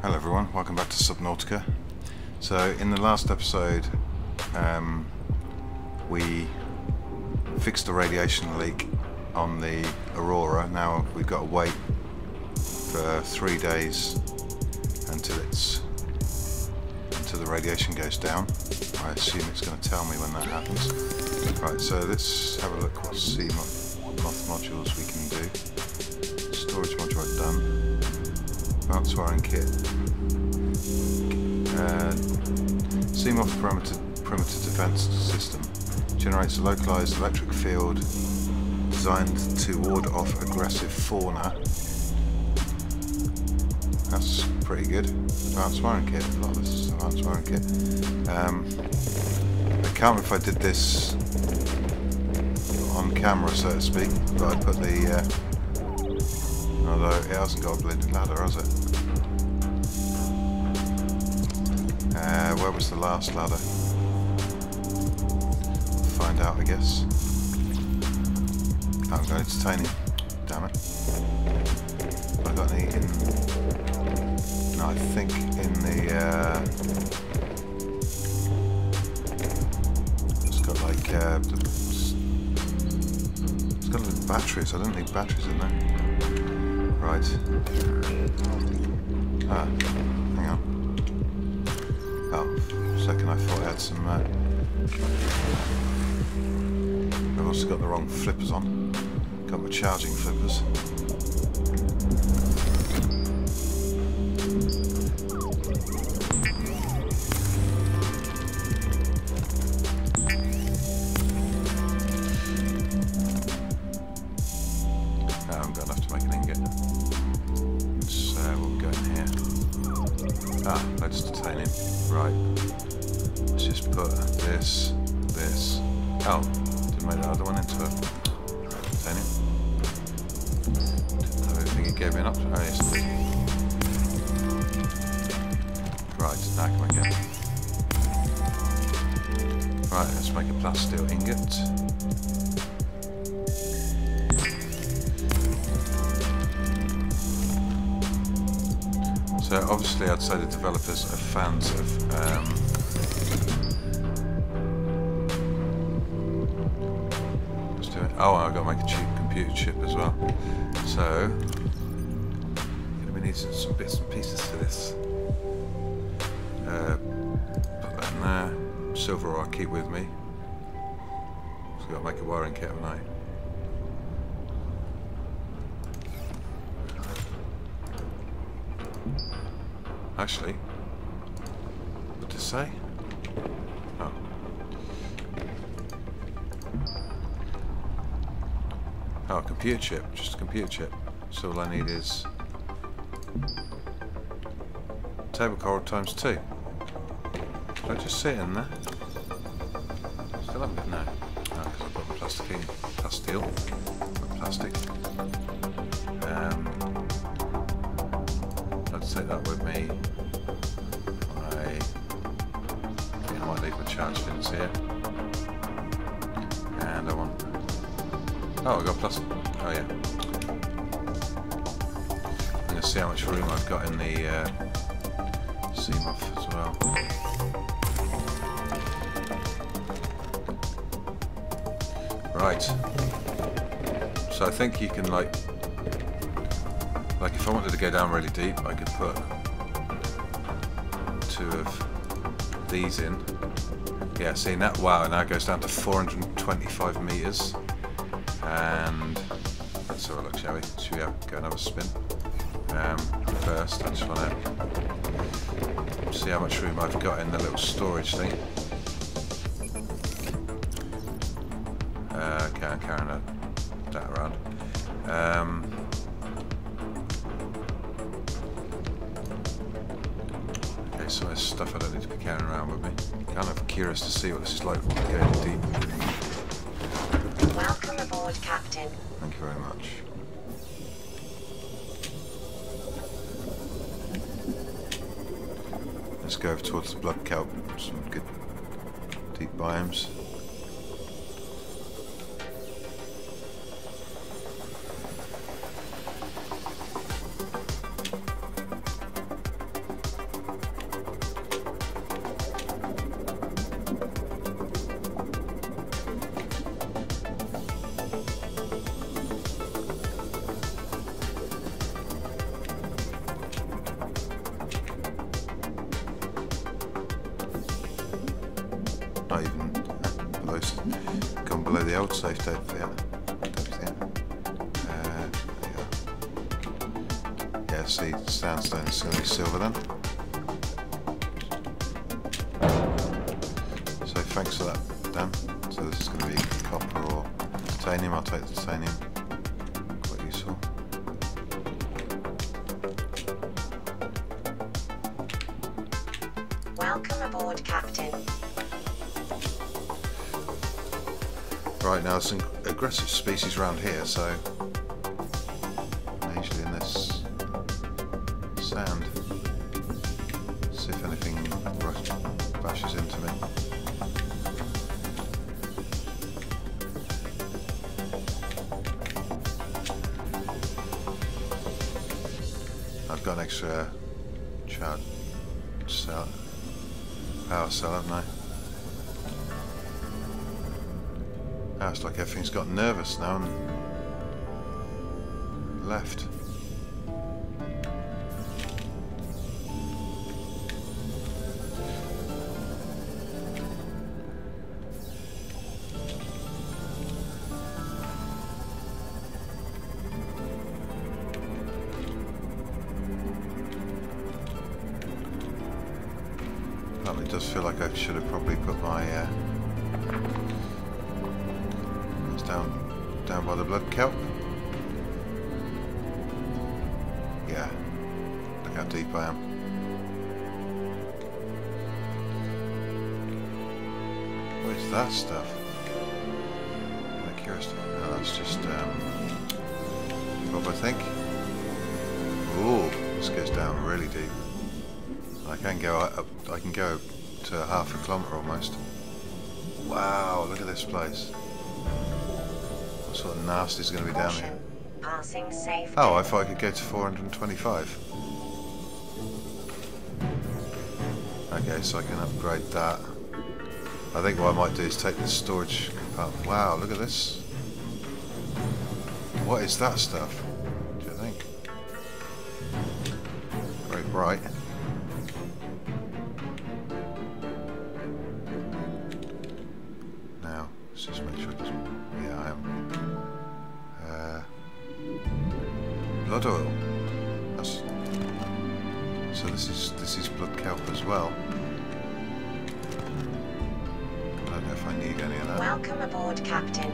Hello everyone, welcome back to Subnautica. So in the last episode we fixed a radiation leak on the Aurora. Now we've got to wait for 3 days until the radiation goes down. I assume it's going to tell me when that happens. Right, so let's have a look what CMOF modules we can do. Storage module I've done. Advanced wiring kit. CMOF perimeter defense system generates a localized electric field designed to ward off aggressive fauna. That's pretty good. Advanced wiring kit. A lot of this is advanced wiring kit. I can't remember if I did this on camera, so to speak, but I put the although it hasn't got a blended ladder, has it? Where was the last ladder? We'll find out, I guess. I haven't got any titanium. Damn it. Have I got any in... No, I think in the... it's got like... it's got little batteries. I don't need batteries in there. Right. Ah, hang on. Oh, for a second I thought I had some... I've also got the wrong flippers on. Got my charging flippers. I'm going to have to make an ingot. So we'll go in here. Ah, loads of titanium. Right. Let's just put this. Oh, didn't make that other one into a titanium. I don't think it gave me an option. Oh yes. Right, now can I get? Right, let's make a plasteel ingot. So obviously I'd say the developers are fans of oh, I've got to make a cheap computer chip as well. So we need some bits and pieces for this. Put that in there. Silver ore I'll keep with me. So I've got to make a wiring kit, haven't I? Actually, what did it say? Oh. Oh, a computer chip. Just a computer chip. So all I need is table coral times 2. Did I just sit in there? Still haven't got no. No, because I've got the plasteel. Plastic. I'd take that with me. I might leave my charge pins here. And I want... Oh, I got plus... Oh yeah. I'm going to see how much room I've got in the CMOF as well. Right. So I think you can like if I wanted to go down really deep, I could put 2 of these in. Yeah, seeing that, wow, now it goes down to 425 meters. And let's have a look, shall we? Should we go and have a spin? First, I just want to see how much room I've got in the little storage thing. Okay, I'm carrying that around. Okay, so there's stuff I don't need to be carrying around with me. Kind of curious to see what this is like when we go deep. Welcome aboard, Captain. Thank you very much. Let's go over towards the blood kelp. Some good deep biomes. not even below, gone below the old safe depth yet. Yeah, see, sandstone is going to be silver then. So thanks for that, Dan. So this is going to be copper or titanium. I'll take the titanium. Quite useful. Welcome aboard, Captain. Right, now there's some aggressive species around here, so usually in this sand. See if anything bashes into me. I've got an extra charge cell, power cell, haven't I? Oh, it's like everything's got nervous now and left. Well, it does feel like I should have probably put my it's down by the blood kelp. Yeah, look how deep I am. What is that stuff? I'm curious. No, that's just what I think. Ooh, this goes down really deep. I can go up. I can go to half a kilometre almost. Wow, look at this place. What sort of nasty is going to be down here? Passing safe. Oh, I thought I could go to 425. Okay, so I can upgrade that. I think what I might do is take the storage compartment. Wow, look at this. What is that stuff? What do you think? Very bright. Now, let's just make sure it doesn't... Yeah, I am. Blood oil. That's... So this is blood kelp as well. I don't know if I need any of that. Welcome aboard, Captain.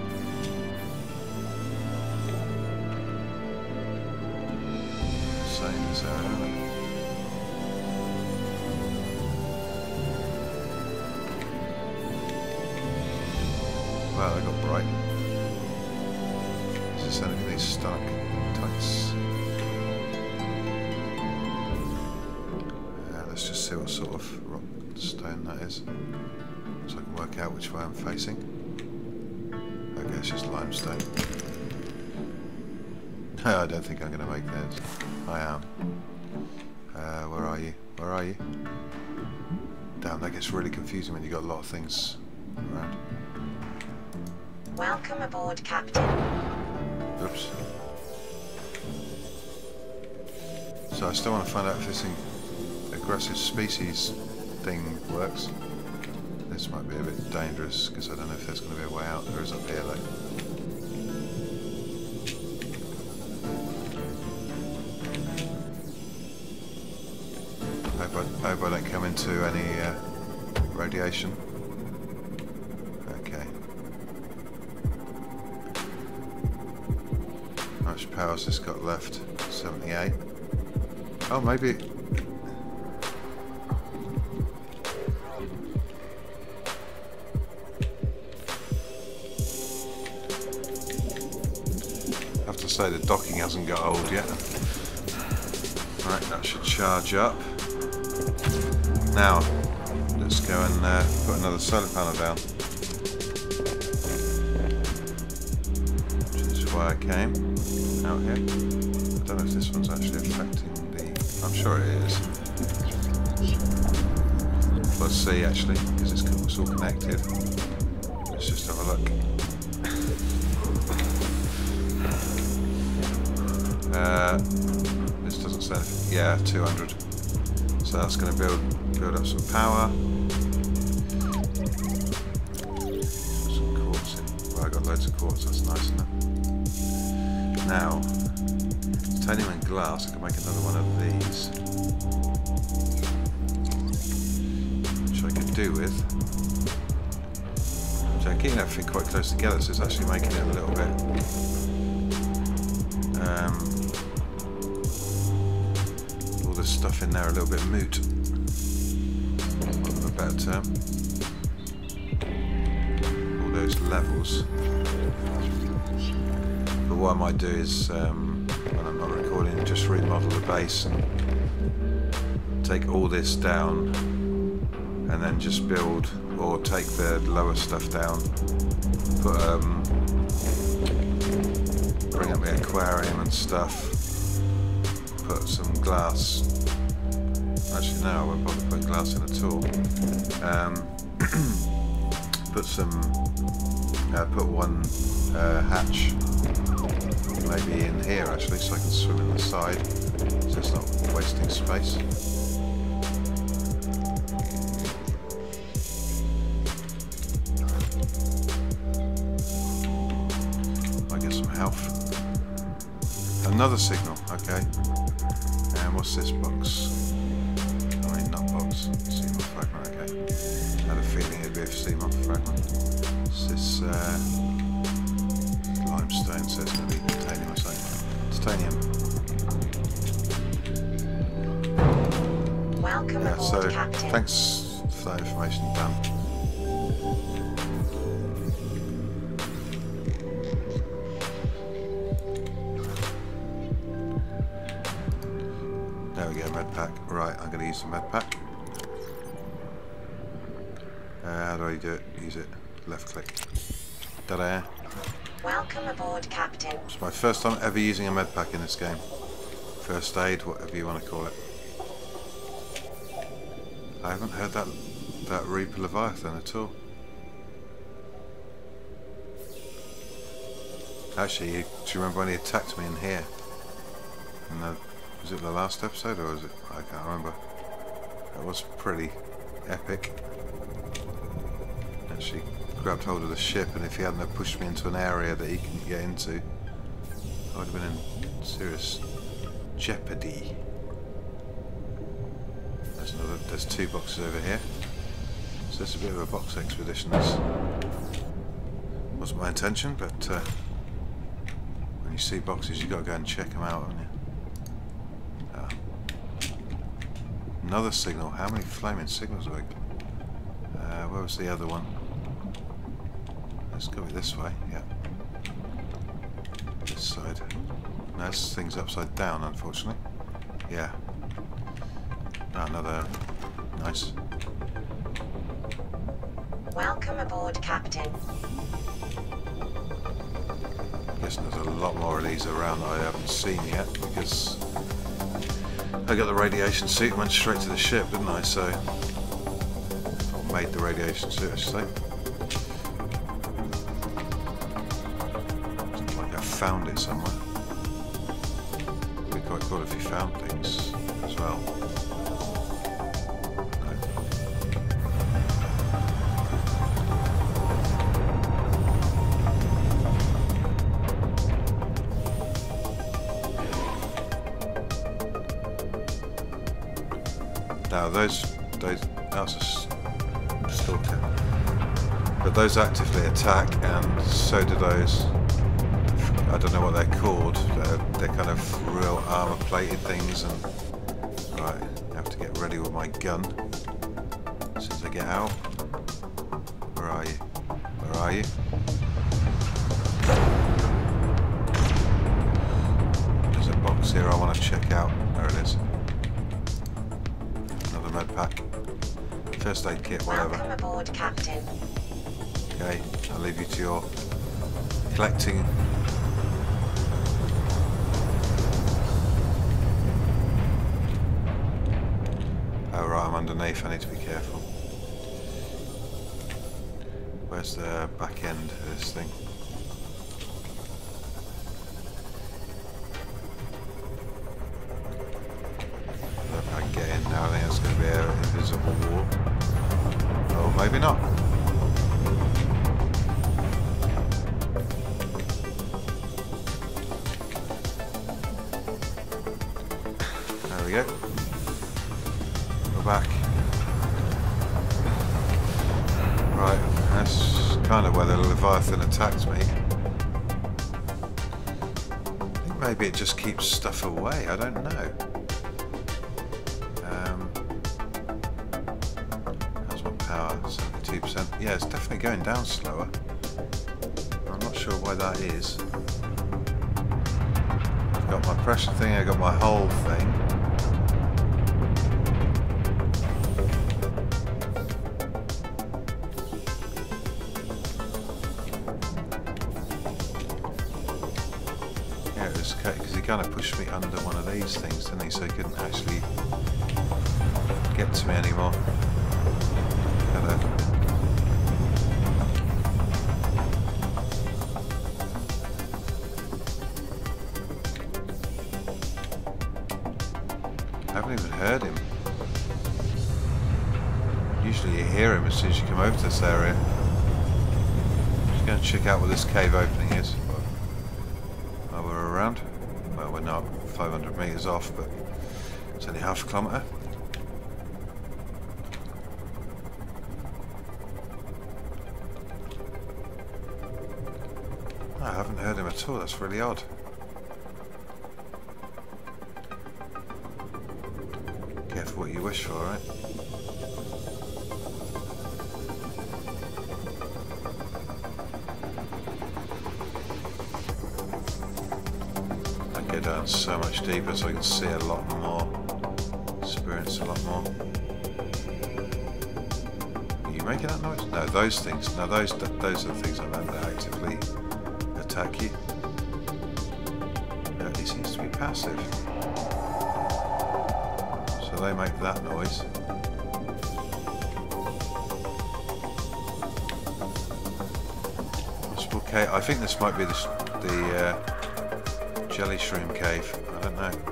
Same as area. Wow, they got bright. Is this any of these stalactites? Let's just see what sort of rock stone that is, so I can work out which way I'm facing. Okay, it's just limestone. No, I don't think I'm going to make this. I am. Where are you? Where are you? Damn, that gets really confusing when you've got a lot of things around. Welcome aboard, Captain. Oops. So I still want to find out if this aggressive species thing works. This might be a bit dangerous because I don't know if there's going to be a way out. There is up here though. I hope I don't come into any radiation. Okay. How much power's this got left? 78. Oh, maybe. I have to say the docking hasn't got old yet. Right, that should charge up. Now, let's go and put another solar panel down. Which is why I came out here. I don't know if this one's actually affecting the... I'm sure it is. Let's see actually, because it's all connected. Let's just have a look. This doesn't say anything. Yeah, 200. So that's going to build up some power. got loads of quartz, that's nice, isn't it? Now, titanium and glass, I can make another one of these. Which I could do with. So I'm keeping everything quite close together, so it's actually making it a little bit all this stuff in there a little bit moot. For a better term. All those levels. But what I might do is, when I'm not recording, just remodel the base and take all this down and then just build, or take the lower stuff down, put bring up the aquarium and stuff, put some glass. Actually no, I won't bother putting glass in at all. Put some, put one hatch maybe in here actually, so I can swim in the side, so it's not wasting space. I get some health. Another signal, okay. And what's this box? I mean, not box. Seamoth fragment, okay. I had a feeling it'd be a seamoth fragment. It's this limestone, so it's going to be titanium or something. Titanium. Welcome Yeah, aboard, so Captain. thanks for that information, Dan. There we go, med pack. Right, I'm going to use the med pack. How do I do it? Use it. Left click. Ta-da! Welcome aboard, Captain. It's my first time ever using a med pack in this game. First aid, whatever you want to call it. I haven't heard that Reaper Leviathan at all. Actually, do you remember when he attacked me in here? Was it the last episode, or was it? I can't remember. That was pretty epic. Actually grabbed hold of the ship, and if he hadn't have pushed me into an area that he couldn't get into, I would have been in serious jeopardy. There's two boxes over here. So it's a bit of a box expedition. This wasn't my intention, but when you see boxes, you've got to go and check them out, haven't you? Another signal. How many flaming signals have I got? Where was the other one? Let's go this way, yeah. This side. No, this thing's upside down, unfortunately. Yeah. Oh, another. Nice. Welcome aboard, Captain. I'm guessing there's a lot more of these around that I haven't seen yet, because I got the radiation suit and went straight to the ship, didn't I? So, or made the radiation suit, I should say. It's not like I found it somewhere. It'd be quite cool if you found things as well. Now that's a stalker. But those actively attack, and so do those. I don't know what they're called. They're kind of real armor-plated things. And right, I have to get ready with my gun as soon as I get out. Where are you? Where are you? There's a box here I want to check out. There it is. Med pack, first aid kit, whatever. Welcome aboard, Captain. Okay, I'll leave you to your collecting. Oh right, I'm underneath, I need to be careful. Where's the back end of this thing? If I can get in now, I think it's going to be an invisible wall. Oh, maybe not. There we go. We're back. Right, that's kind of where the Leviathan attacked me. I think maybe it just keeps stuff away, I don't know. How's my power? 72%. Yeah, it's definitely going down slower. I'm not sure why that is. I've got my pressure thing, I've got my whole thing. Because he kind of pushed me under one of these things, didn't he? So he couldn't actually get to me anymore. Hello. I haven't even heard him. Usually you hear him as soon as you come over to this area. Just going to check out what this cave opening is. While we're around. Well, we're not 500 meters off, but it's only half a kilometer. I haven't heard him at all. That's really odd. Careful what you wish for, right? Go down so much deeper so I can see a lot more, experience a lot more. Are you making that noise? No, those things. No, those are the things I meant that actively attack you. No, he seems to be passive. So they make that noise. Possible cave. I think this might be the Jelly Shroom Cave. I don't know.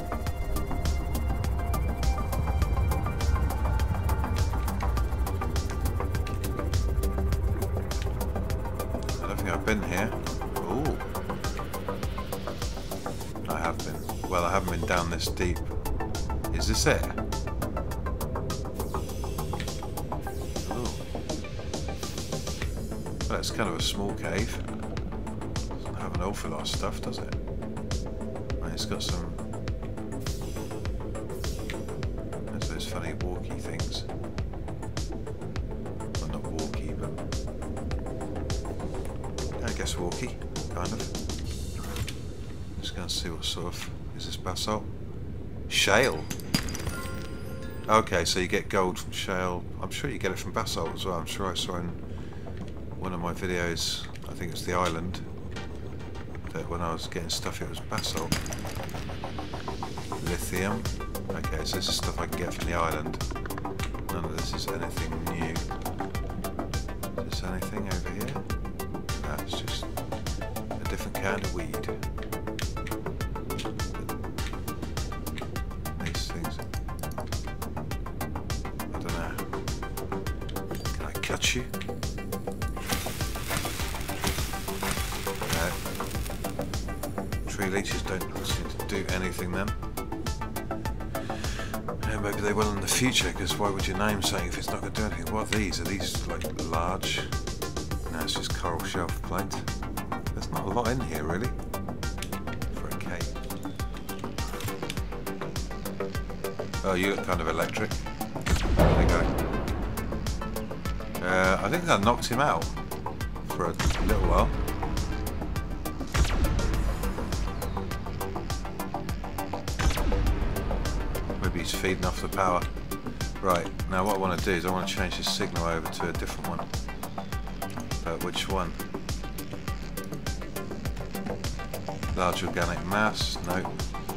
I don't think I've been here. Ooh. I have been. Well, I haven't been down this deep. Is this it? Ooh. Well, it's kind of a small cave. Doesn't have an awful lot of stuff, does it? It's got some. There's those funny walkie things. Well, not walkie, but I guess walkie, kind of. Just going to see what sort of. Is this basalt? Shale. Okay, so you get gold from shale. I'm sure you get it from basalt as well. I'm sure I saw in one of my videos. I think it's the island. That when I was getting stuff, it was basalt. Lithium. Okay, so this is stuff I can get from the island. None of this is anything new. Is this anything over here? No, it's just a different kind of weed. These things. I don't know. Can I cut you? Tree leeches don't seem to do anything then. Yeah, maybe they will in the future, because why would you name something if it's not going to do anything? What are these? Are these like large? No, it's just coral shelf plate. There's not a lot in here really for a cave. Oh, you look kind of electric. There you go. I think that knocked him out for a little while. He's feeding off the power. Right, now what I want to do is I want to change this signal over to a different one. But which one? Large organic mass? No.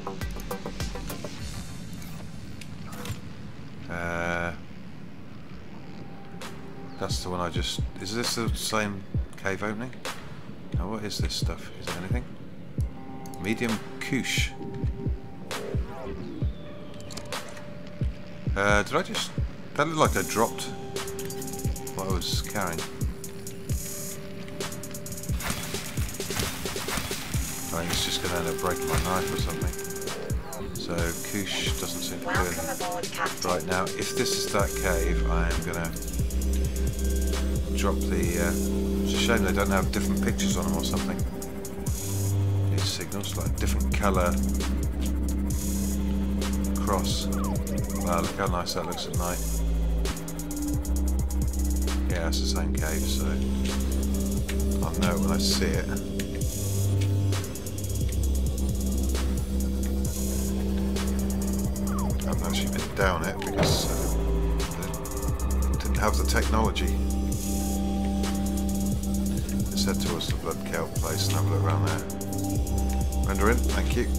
That's the one I just... Is this the same cave opening? Now what is this stuff? Is there anything? Medium couche. Did I just... That looked like I dropped what I was carrying. I think it's just going to end up breaking my knife or something. So Koosh doesn't seem to be Welcome doing aboard, Captain. right now. If this is that cave, I am gonna drop the. It's a shame they don't have different pictures on them or something. These signals, like different colour cross. Wow, look how nice that looks at night. Yeah, it's the same cave, so I'll know it when I see it. I haven't actually been down it because I didn't have the technology. Let's head towards the Blood Kelp place and have a look around there. Render in, thank you.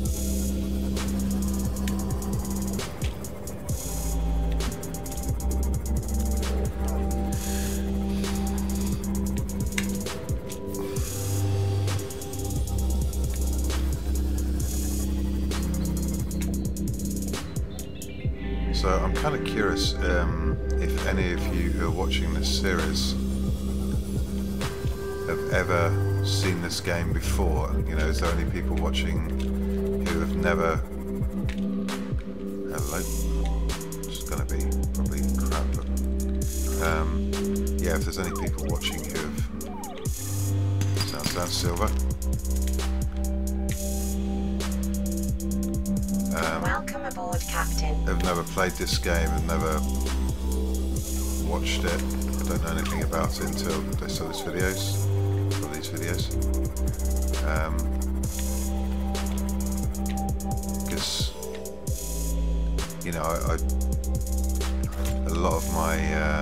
So I'm kind of curious if any of you who are watching this series have ever seen this game before. You know, is there any people watching who have never... Hello? It's going to be probably crap, but... yeah, if there's any people watching who have... Sounds silver. Welcome aboard, Captain. Have never played this game and never watched it. I don't know anything about it until they saw these videos. Because you know, a lot of my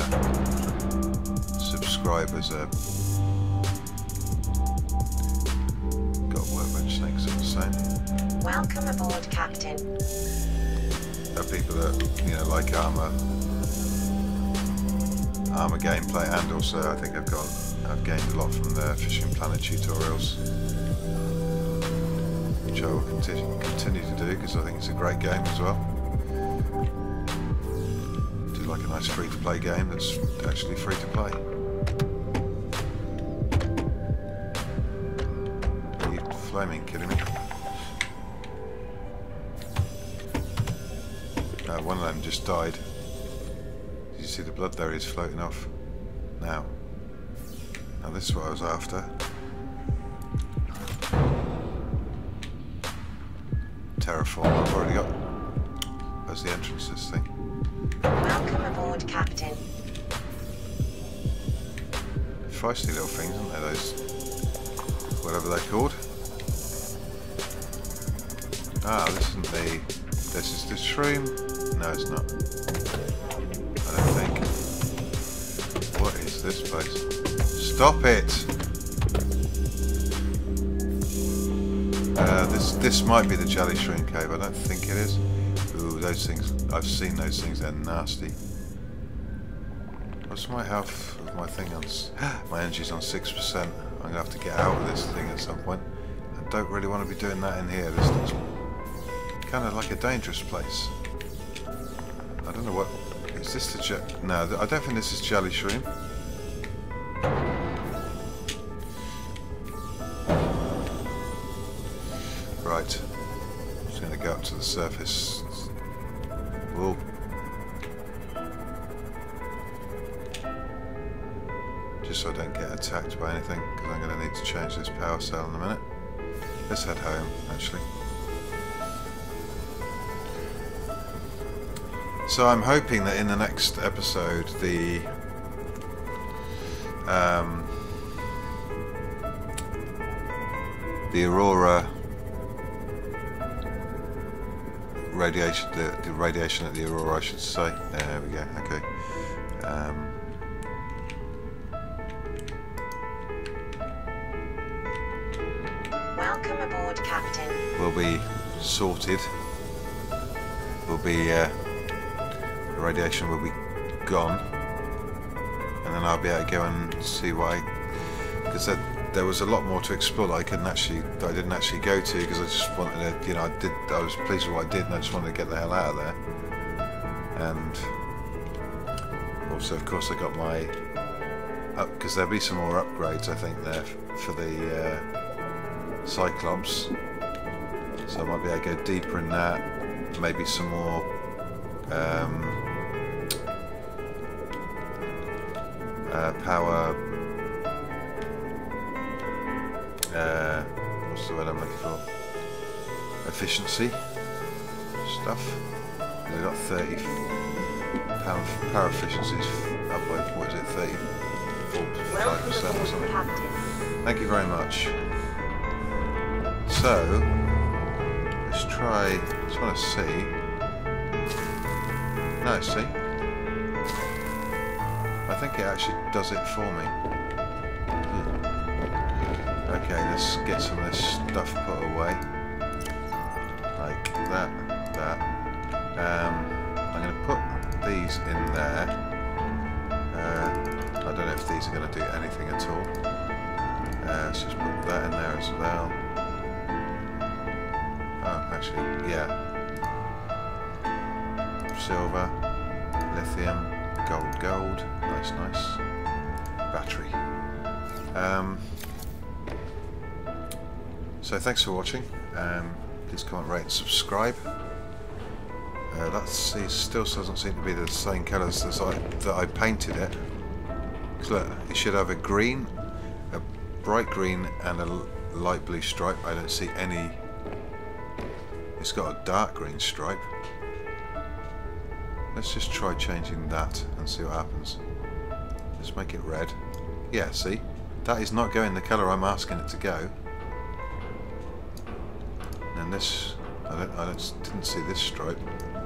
subscribers are got workbench snakes all the same. Welcome aboard, Captain. People that, you know, like armor gameplay, and also I think I've gained a lot from the Fishing Planet tutorials, which I will continue to do because I think it's a great game as well. I do like a nice free-to-play game that's actually free to play. Are you flaming kidding me? One of them just died. Did you see the blood there? He's floating off. Now this is what I was after. Terraform, I've already got. Where's the entrance to this thing? Welcome aboard, Captain. Feisty little things, aren't they? Those, whatever they're called. Ah, this isn't the. This is the shroom. No, it's not. I don't think. What is this place? Stop it! This might be the Jelly Shroom Cave. I don't think it is. Ooh, those things. I've seen those things. They're nasty. What's my health of my thing on? My energy's on 6%. I'm gonna have to get out of this thing at some point. I don't really want to be doing that in here. This thing's kind of like a dangerous place. I don't know what... Is this the no, I don't think this is Jelly Shroom. Right. I'm just going to go up to the surface. Whoa. Just so I don't get attacked by anything, because I'm going to need to change this power cell in a minute. Let's head home, actually. So I'm hoping that in the next episode the Aurora radiation, the radiation at the Aurora, I should say. There we go. Okay. Welcome aboard, Captain. Will be sorted. Will be. Radiation will be gone, and then I'll be able to go and see why. Because there was a lot more to explore that I didn't actually go to, because I just wanted to, you know, I was pleased with what I did, and I just wanted to get the hell out of there. And also, of course, I got my because there'll be some more upgrades, I think, there for the Cyclops. So I might be able to go deeper in that. maybe some more power. What's the word I'm looking for? Efficiency stuff. They've got 30 power efficiencies up by, what is it, 34% or something. Thank you very much. So let's try. Just want to see. No, see. I think it actually does it for me. Okay, let's get some of this stuff put away. Like that, that. I'm going to put these in there. I don't know if these are going to do anything at all. Let's just put that in there as well. Oh, actually, yeah. Silver, lithium, gold. Nice. Battery. So thanks for watching. Please comment, rate and subscribe. That still doesn't seem to be the same colours as that I painted it. Look, it should have a green, a bright green and a light blue stripe. I don't see any. It's got a dark green stripe. Let's just try changing that and see what happens. Just make it red. Yeah, see? That is not going the colour I'm asking it to go. And this, I didn't see this stripe.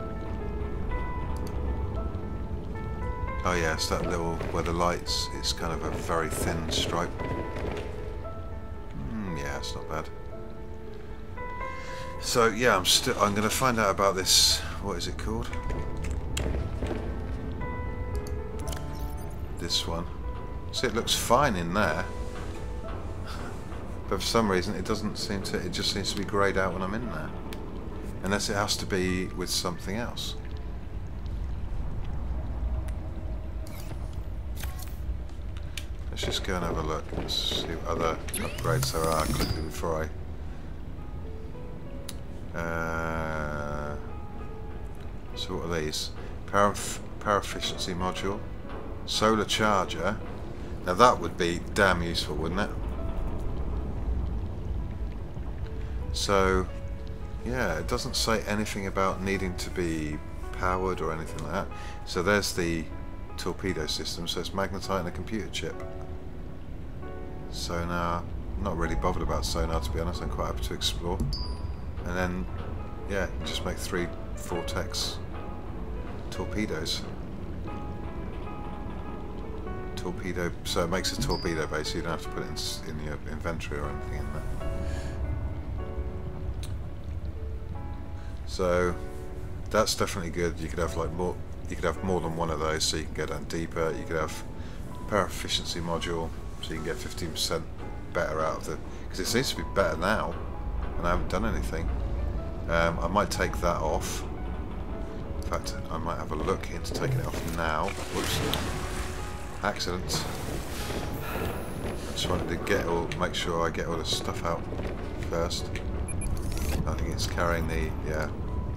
Oh yeah, it's that little, where the lights, it's kind of a very thin stripe. Yeah, it's not bad. So yeah, I'm going to find out about this, what is it called? This one. See, it looks fine in there. But for some reason it doesn't seem to, it just seems to be greyed out when I'm in there. Unless it has to be with something else. Let's just go and have a look and see what other upgrades there are quickly before so what are these? Power efficiency module. Solar charger. Now that would be damn useful, wouldn't it? So yeah, it doesn't say anything about needing to be powered or anything like that. So there's the torpedo system, so it's magnetite and a computer chip. Sonar, I'm not really bothered about sonar, to be honest. I'm quite happy to explore. And then yeah, you just make 3 vortex torpedoes. Torpedo, so it makes a torpedo base, so you don't have to put it in your inventory or anything in there. So that's definitely good. You could have like more. You could have more than one of those, so you can go down deeper. You could have power efficiency module, so you can get 15% better out of the. Because it seems to be better now, and I haven't done anything. I might take that off. In fact, I might have a look into taking it off now. Whoops. Accident. I just wanted to make sure I get all the stuff out first. I think it's carrying the, yeah.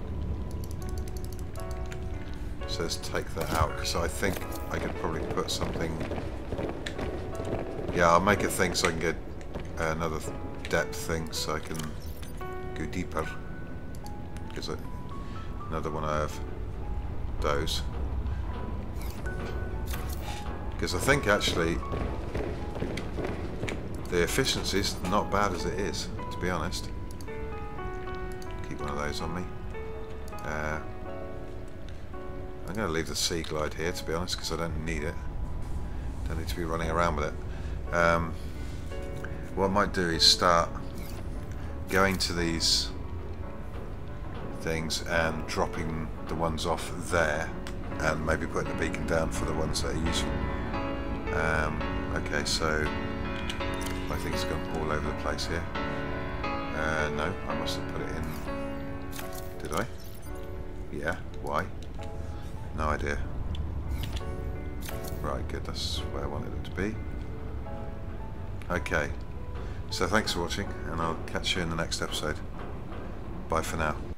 So let's take that out, because I think I could probably put something. Yeah, I'll make a thing so I can get another depth thing, so I can go deeper. Because another one I have those. Because I think actually the efficiency is not bad as it is, to be honest. Keep one of those on me. I'm going to leave the Sea Glide here, to be honest, because I don't need it. Don't need to be running around with it. What I might do is start going to these things and dropping the ones off there, and maybe putting the beacon down for the ones that are useful. Okay, so my thing's gone all over the place here. No, I must have put it in. Did I? Yeah, why? No idea. Right, good, that's where I wanted it to be. Okay, so thanks for watching, and I'll catch you in the next episode. Bye for now.